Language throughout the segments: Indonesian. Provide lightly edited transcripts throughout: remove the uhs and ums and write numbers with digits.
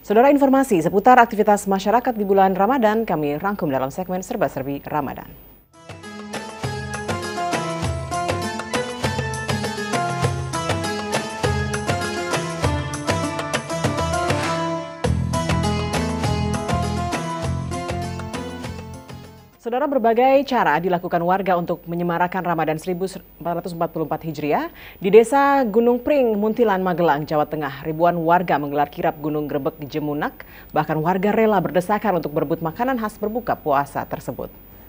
Saudara, informasi seputar aktivitas masyarakat di bulan Ramadan kami rangkum dalam segmen Serba-Serbi Ramadan. Saudara, berbagai cara dilakukan warga untuk menyemarakan Ramadan 1444 Hijriah di Desa Gunung Pring, Muntilan, Magelang, Jawa Tengah. Ribuan warga menggelar kirap Gunung Grebek di Jemunak, bahkan warga rela berdesakan untuk berebut makanan khas berbuka puasa tersebut.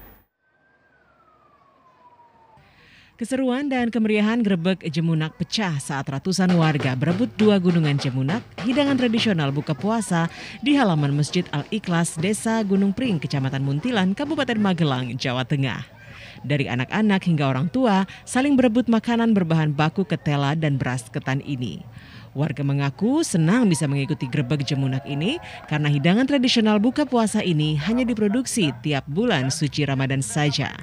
Keseruan dan kemeriahan Grebek Jemunak pecah saat ratusan warga berebut dua gunungan Jemunak, hidangan tradisional buka puasa di halaman Masjid Al-Ikhlas, Desa Gunung Pring, Kecamatan Muntilan, Kabupaten Magelang, Jawa Tengah. Dari anak-anak hingga orang tua saling berebut makanan berbahan baku ketela dan beras ketan ini. Warga mengaku senang bisa mengikuti Grebek Jemunak ini karena hidangan tradisional buka puasa ini hanya diproduksi tiap bulan suci Ramadan saja.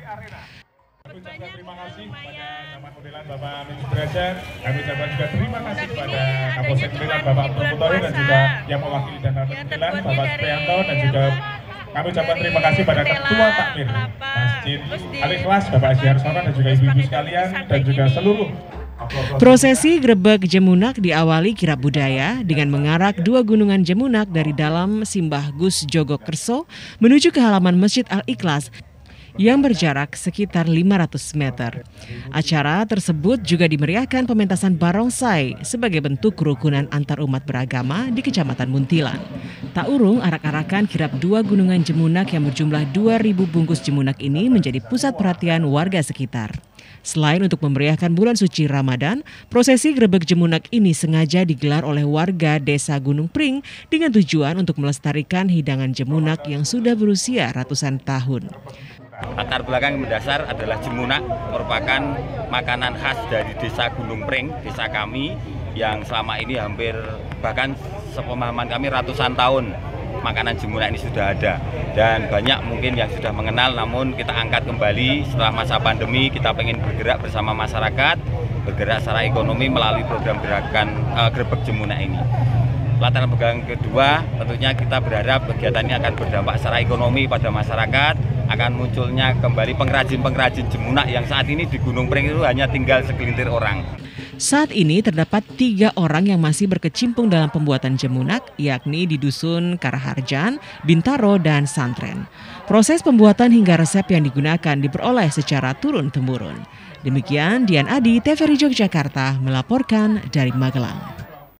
Terima kasih pada Camat Muntilan Bapak Minister. Kami ucapkan juga terima kasih kepada Kapolsek Muntilan Bapak Promotori dan juga yang mewakili dan Muntilan Bapak Prianto, dan juga kami ucapkan terima kasih pada Ketua Takmir Masjid Al-Ikhlas Bapak Aji Harsono dan juga ibu-ibu sekalian dan juga seluruh. Prosesi Grebek Jemunak diawali kirap budaya dengan mengarak dua gunungan Jemunak dari dalam Simbah Gus Jogokerso menuju ke halaman Masjid Al-Ikhlas yang berjarak sekitar 500 meter. Acara tersebut juga dimeriahkan pementasan barongsai sebagai bentuk kerukunan antar umat beragama di Kecamatan Muntilan. Tak urung, arak-arakan kirap dua gunungan Jemunak yang berjumlah 2.000 bungkus Jemunak ini menjadi pusat perhatian warga sekitar. Selain untuk memeriahkan bulan suci Ramadan, prosesi Grebek Jemunak ini sengaja digelar oleh warga Desa Gunung Pring dengan tujuan untuk melestarikan hidangan Jemunak yang sudah berusia ratusan tahun. Latar belakang yang mendasar adalah Jemunak merupakan makanan khas dari Desa Gunung Pring, desa kami yang selama ini hampir bahkan sepemahaman kami ratusan tahun makanan Jemunak ini sudah ada, dan banyak mungkin yang sudah mengenal, namun kita angkat kembali setelah masa pandemi. Kita pengen bergerak bersama masyarakat, bergerak secara ekonomi melalui program gerakan Grebek Jemunak ini. Latar belakang kedua, tentunya kita berharap kegiatan ini akan berdampak secara ekonomi pada masyarakat, akan munculnya kembali pengrajin-pengrajin Jemunak yang saat ini di Gunung Pring itu hanya tinggal segelintir orang. Saat ini terdapat 3 orang yang masih berkecimpung dalam pembuatan Jemunak, yakni di Dusun Karaharjan, Bintaro, dan Santren. Proses pembuatan hingga resep yang digunakan diperoleh secara turun-temurun. Demikian Dian Adi, TVRI Yogyakarta melaporkan dari Magelang.